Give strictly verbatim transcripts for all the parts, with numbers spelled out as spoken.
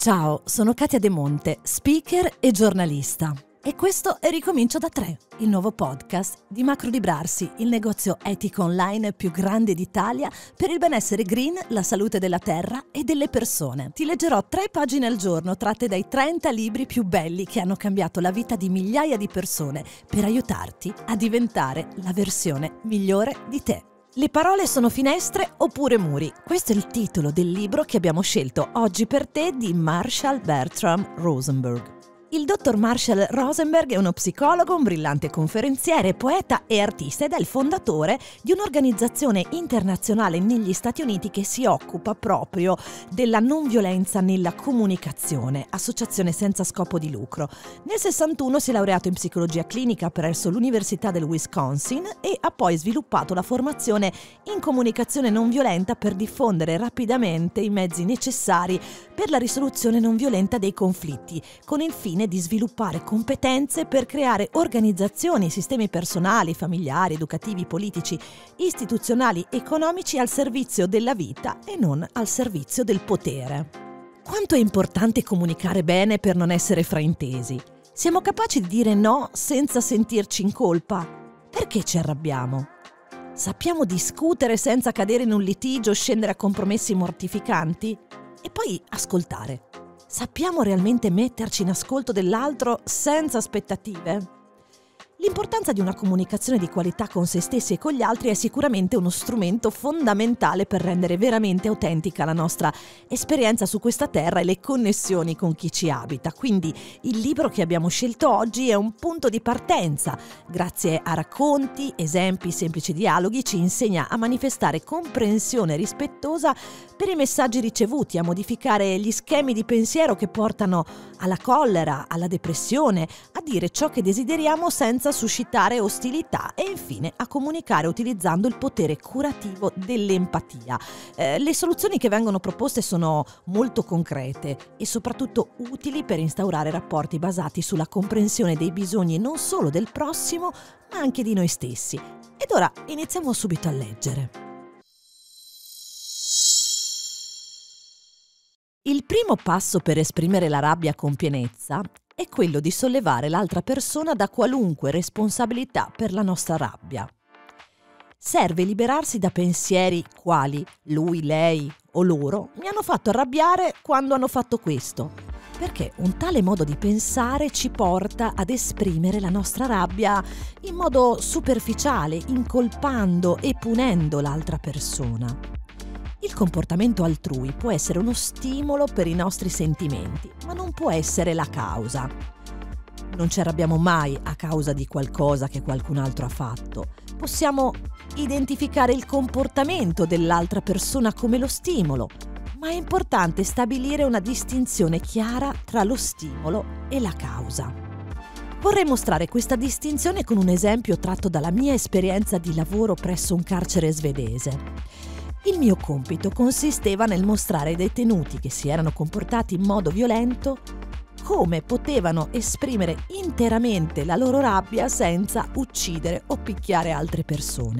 Ciao, sono Katia De Monte, speaker e giornalista. E questo è Ricomincio da tre, il nuovo podcast di Macrolibrarsi, il negozio etico online più grande d'Italia per il benessere green, la salute della terra e delle persone. Ti leggerò tre pagine al giorno tratte dai trenta libri più belli che hanno cambiato la vita di migliaia di persone per aiutarti a diventare la versione migliore di te. Le parole sono finestre oppure muri? Questo è il titolo del libro che abbiamo scelto oggi per te di Marshall Bertrand Rosenberg. Il dottor Marshall Rosenberg è uno psicologo, un brillante conferenziere, poeta e artista ed è il fondatore di un'organizzazione internazionale negli Stati Uniti che si occupa proprio della non violenza nella comunicazione, associazione senza scopo di lucro. Nel sessantuno si è laureato in psicologia clinica presso l'Università del Wisconsin e ha poi sviluppato la formazione in comunicazione non violenta per diffondere rapidamente i mezzi necessari per la risoluzione non violenta dei conflitti, con il fine di sviluppare competenze per creare organizzazioni, sistemi personali, familiari, educativi, politici, istituzionali, economici al servizio della vita e non al servizio del potere. Quanto è importante comunicare bene per non essere fraintesi? Siamo capaci di dire no senza sentirci in colpa? Perché ci arrabbiamo? Sappiamo discutere senza cadere in un litigio o scendere a compromessi mortificanti? E poi ascoltare. Sappiamo realmente metterci in ascolto dell'altro senza aspettative? L'importanza di una comunicazione di qualità con se stessi e con gli altri è sicuramente uno strumento fondamentale per rendere veramente autentica la nostra esperienza su questa terra e le connessioni con chi ci abita. Quindi il libro che abbiamo scelto oggi è un punto di partenza. Grazie a racconti, esempi, semplici dialoghi ci insegna a manifestare comprensione rispettosa per i messaggi ricevuti, a modificare gli schemi di pensiero che portano alla collera, alla depressione, a dire ciò che desideriamo senza suscitare ostilità e infine a comunicare utilizzando il potere curativo dell'empatia. Eh, le soluzioni che vengono proposte sono molto concrete e soprattutto utili per instaurare rapporti basati sulla comprensione dei bisogni non solo del prossimo ma anche di noi stessi. Ed ora iniziamo subito a leggere. Il primo passo per esprimere la rabbia con pienezza è quello di sollevare l'altra persona da qualunque responsabilità per la nostra rabbia. Serve liberarsi da pensieri quali lui, lei o loro mi hanno fatto arrabbiare quando hanno fatto questo, perché un tale modo di pensare ci porta ad esprimere la nostra rabbia in modo superficiale, incolpando e punendo l'altra persona. Il comportamento altrui può essere uno stimolo per i nostri sentimenti, ma non può essere la causa. Non ci arrabbiamo mai a causa di qualcosa che qualcun altro ha fatto. Possiamo identificare il comportamento dell'altra persona come lo stimolo, ma è importante stabilire una distinzione chiara tra lo stimolo e la causa. Vorrei mostrare questa distinzione con un esempio tratto dalla mia esperienza di lavoro presso un carcere svedese. Il mio compito consisteva nel mostrare ai detenuti che si erano comportati in modo violento come potevano esprimere interamente la loro rabbia senza uccidere o picchiare altre persone.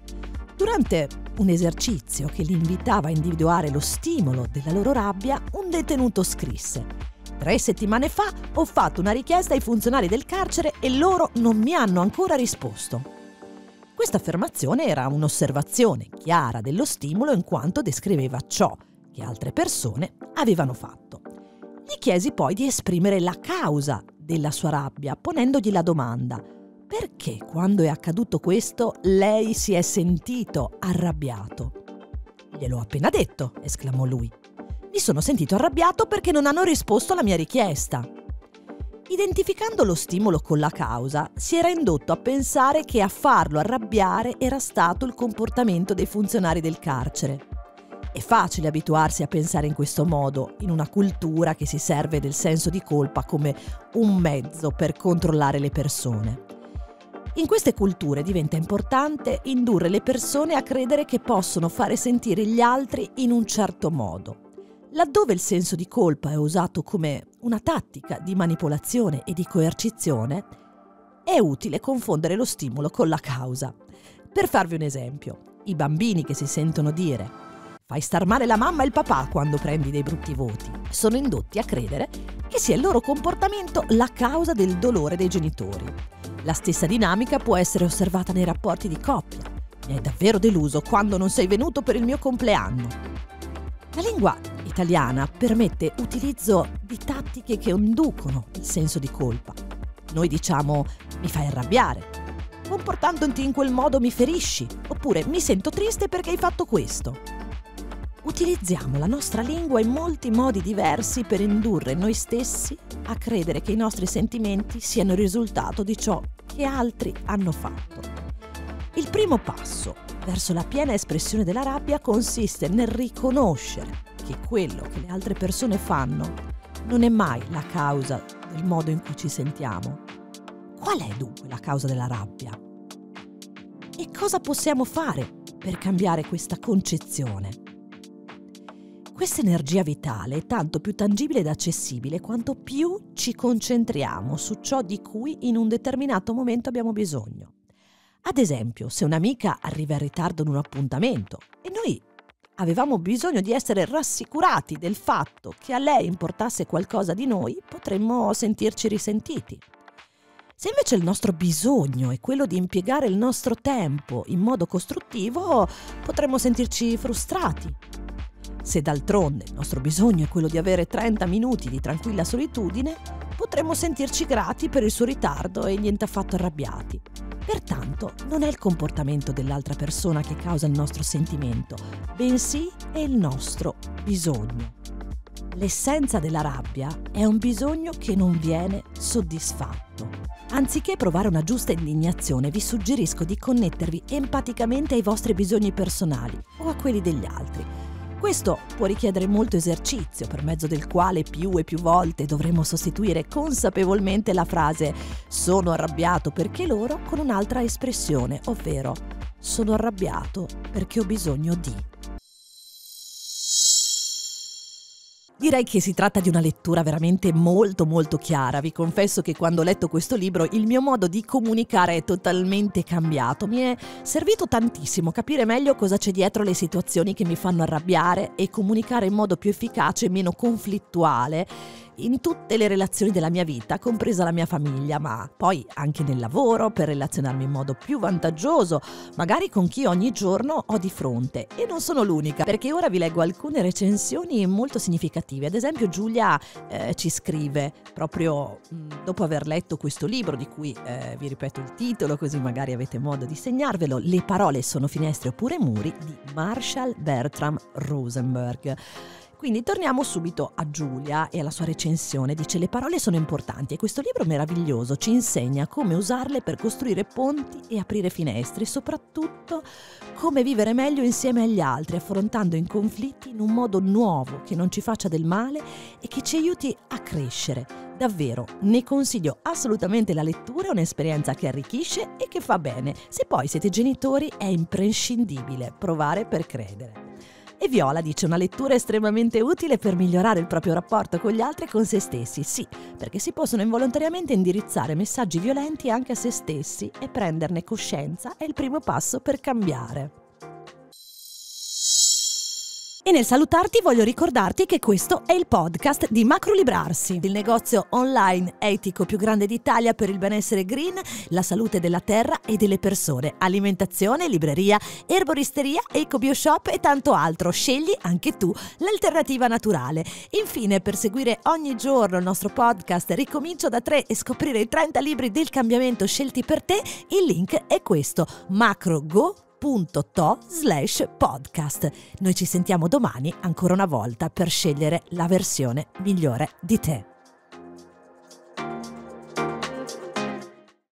Durante un esercizio che li invitava a individuare lo stimolo della loro rabbia, un detenuto scrisse: «Tre settimane fa ho fatto una richiesta ai funzionari del carcere e loro non mi hanno ancora risposto». Questa affermazione era un'osservazione chiara dello stimolo in quanto descriveva ciò che altre persone avevano fatto. Gli chiesi poi di esprimere la causa della sua rabbia, ponendogli la domanda: perché quando è accaduto questo lei si è sentito arrabbiato? «Gliel'ho appena detto», esclamò lui. «Mi sono sentito arrabbiato perché non hanno risposto alla mia richiesta». Identificando lo stimolo con la causa, si era indotto a pensare che a farlo arrabbiare era stato il comportamento dei funzionari del carcere. È facile abituarsi a pensare in questo modo, in una cultura che si serve del senso di colpa come un mezzo per controllare le persone. In queste culture diventa importante indurre le persone a credere che possono fare sentire gli altri in un certo modo. Laddove il senso di colpa è usato come una tattica di manipolazione e di coercizione, è utile confondere lo stimolo con la causa. Per farvi un esempio, i bambini che si sentono dire fai star male la mamma e il papà quando prendi dei brutti voti. Sono indotti a credere che sia il loro comportamento la causa del dolore dei genitori. La stessa dinamica può essere osservata nei rapporti di coppia. Mi hai davvero deluso quando non sei venuto per il mio compleanno. La lingua italiana permette utilizzo di tattiche che inducono il senso di colpa. Noi diciamo mi fai arrabbiare, comportandoti in quel modo mi ferisci, oppure mi sento triste perché hai fatto questo. Utilizziamo la nostra lingua in molti modi diversi per indurre noi stessi a credere che i nostri sentimenti siano il risultato di ciò che altri hanno fatto. Il primo passo verso la piena espressione della rabbia consiste nel riconoscere che quello che le altre persone fanno non è mai la causa del modo in cui ci sentiamo. Qual è dunque la causa della rabbia? E cosa possiamo fare per cambiare questa concezione? Questa energia vitale è tanto più tangibile ed accessibile quanto più ci concentriamo su ciò di cui in un determinato momento abbiamo bisogno. Ad esempio, se un'amica arriva in ritardo ad un appuntamento e noi avevamo bisogno di essere rassicurati del fatto che a lei importasse qualcosa di noi, potremmo sentirci risentiti. Se invece il nostro bisogno è quello di impiegare il nostro tempo in modo costruttivo, potremmo sentirci frustrati. Se d'altronde il nostro bisogno è quello di avere trenta minuti di tranquilla solitudine, potremmo sentirci grati per il suo ritardo e niente affatto arrabbiati. Pertanto non è il comportamento dell'altra persona che causa il nostro sentimento, bensì è il nostro bisogno. L'essenza della rabbia è un bisogno che non viene soddisfatto. Anziché provare una giusta indignazione, vi suggerisco di connettervi empaticamente ai vostri bisogni personali o a quelli degli altri. Questo può richiedere molto esercizio, per mezzo del quale più e più volte dovremo sostituire consapevolmente la frase «sono arrabbiato perché loro» con un'altra espressione, ovvero «sono arrabbiato perché ho bisogno di». Direi che si tratta di una lettura veramente molto molto chiara. Vi confesso che quando ho letto questo libro il mio modo di comunicare è totalmente cambiato. Mi è servito tantissimo capire meglio cosa c'è dietro le situazioni che mi fanno arrabbiare e comunicare in modo più efficace e meno conflittuale in tutte le relazioni della mia vita, compresa la mia famiglia, ma poi anche nel lavoro, per relazionarmi in modo più vantaggioso, magari con chi ogni giorno ho di fronte. E non sono l'unica, perché ora vi leggo alcune recensioni molto significative. Ad esempio Giulia eh, ci scrive, proprio mh, dopo aver letto questo libro, di cui eh, vi ripeto il titolo, così magari avete modo di segnarvelo, Le parole sono finestre oppure muri, di Marshall Bertrand Rosenberg. Quindi torniamo subito a Giulia e alla sua recensione. Dice: le parole sono importanti e questo libro meraviglioso ci insegna come usarle per costruire ponti e aprire finestre, e soprattutto come vivere meglio insieme agli altri, affrontando i conflitti in un modo nuovo che non ci faccia del male e che ci aiuti a crescere. Davvero, ne consiglio assolutamente la lettura, è un'esperienza che arricchisce e che fa bene. Se poi siete genitori è imprescindibile provare per credere. E Viola dice: una lettura estremamente utile per migliorare il proprio rapporto con gli altri e con se stessi. Sì, perché si possono involontariamente indirizzare messaggi violenti anche a se stessi e prenderne coscienza è il primo passo per cambiare. E nel salutarti voglio ricordarti che questo è il podcast di Macrolibrarsi, il negozio online etico più grande d'Italia per il benessere green, la salute della terra e delle persone, alimentazione, libreria, erboristeria, eco-bioshop e tanto altro. Scegli anche tu l'alternativa naturale. Infine, per seguire ogni giorno il nostro podcast Ricomincio da tre e scoprire i trenta libri del cambiamento scelti per te, il link è questo: macrogo punto to slash podcast. Noi ci sentiamo domani ancora una volta per scegliere la versione migliore di te.